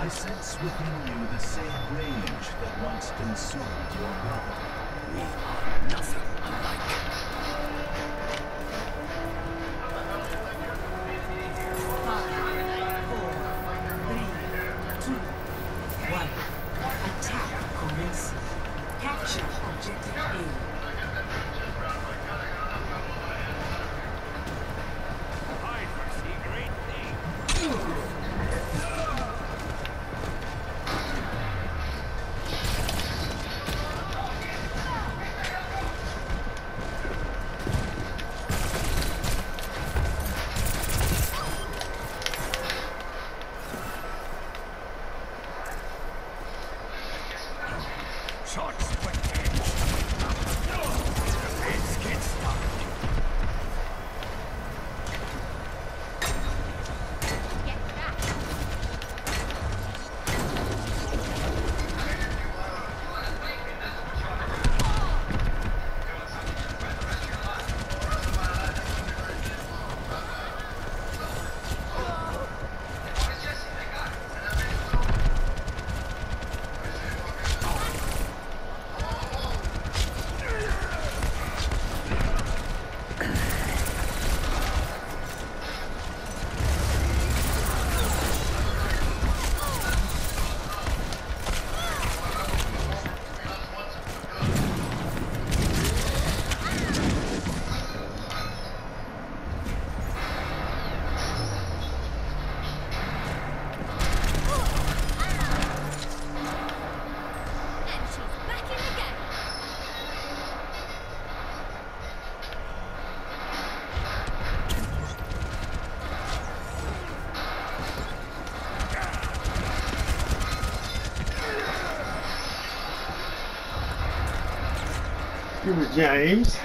I sense within you the same rage that once consumed your brother. We are nothing alike. 5, 4, 3, 2, 1. Attack commence. Capture objective A. Give me James.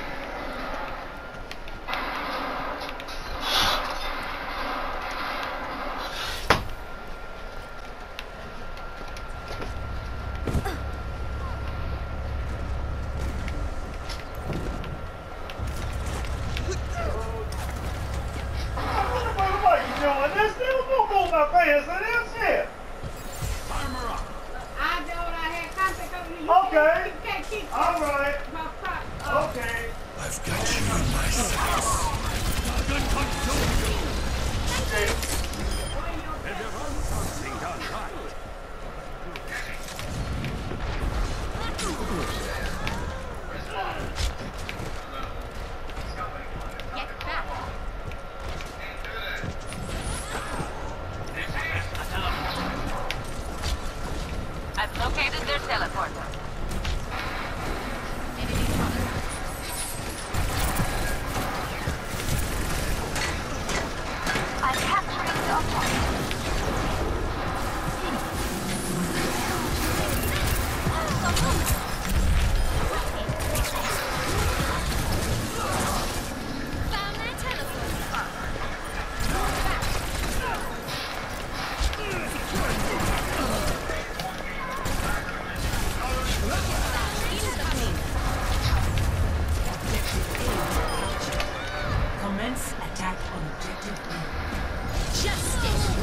Commence attack on objective B. Justice!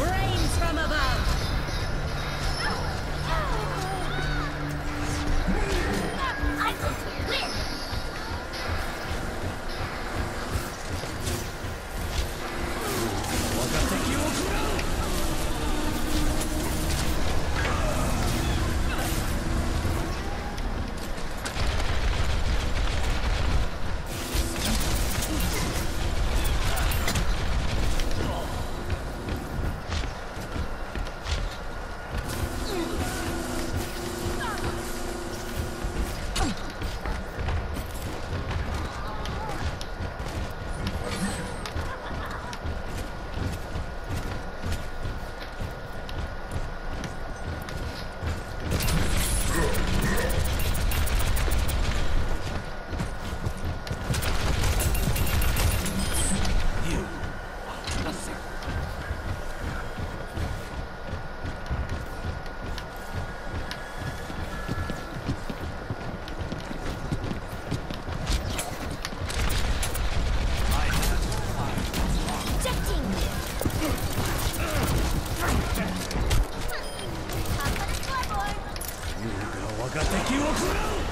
が敵を食らう。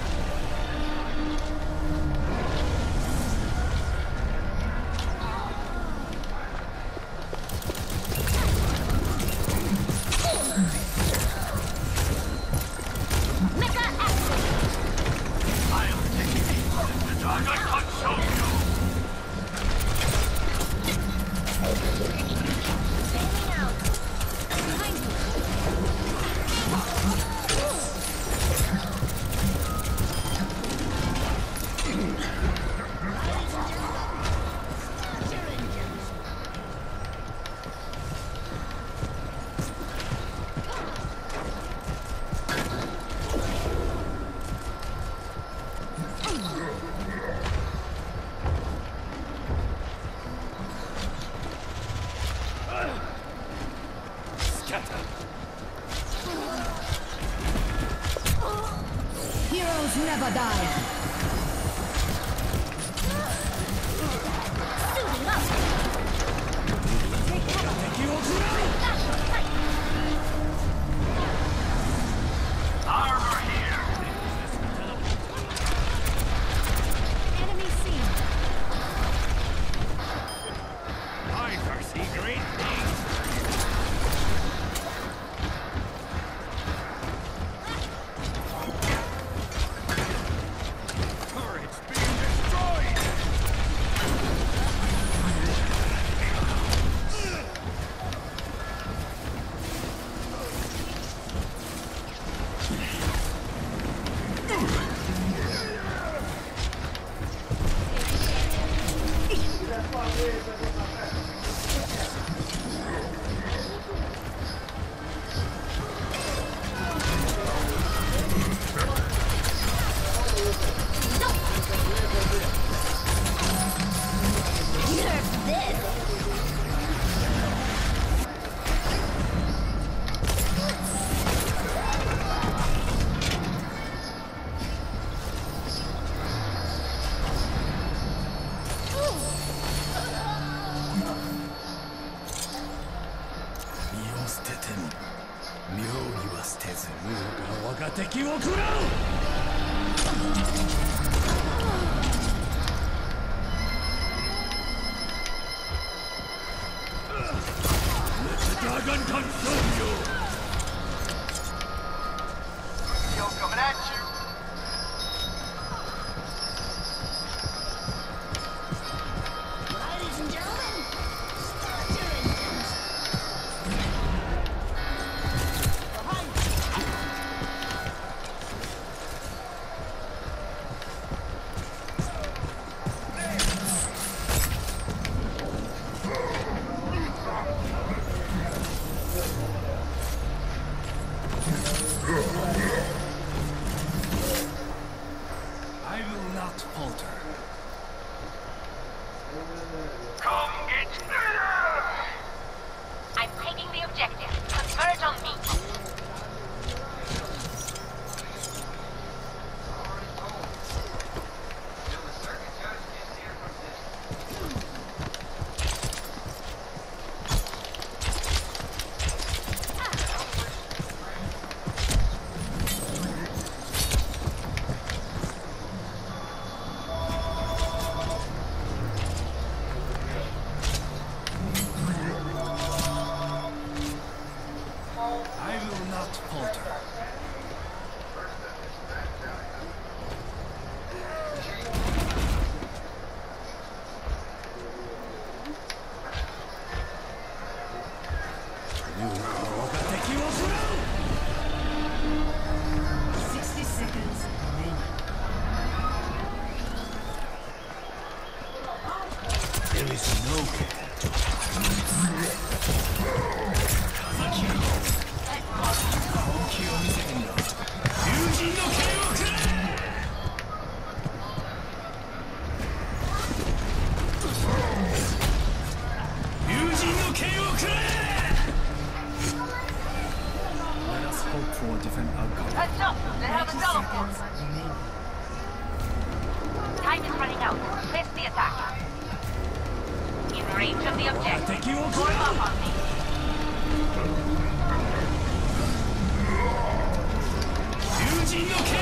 Heroes never die. Suiting up. Take cover. Armor here. Enemy seen. I foresee great things. Turrets being destroyed. Nerf this. Dragon consume you! Yo, coming at you. Ladies and gentlemen, start your engines. Behind I will not falter. Come get I'm taking the objective. Converge on me. I will not falter. You know that the key was wrong. 60 seconds remaining. There is no Let us hope for a different outcome. Heads up! They have a 30 teleport! seconds remaining. Time is running out. Face the attack. In range of the objective. Form up on me. Ryujin no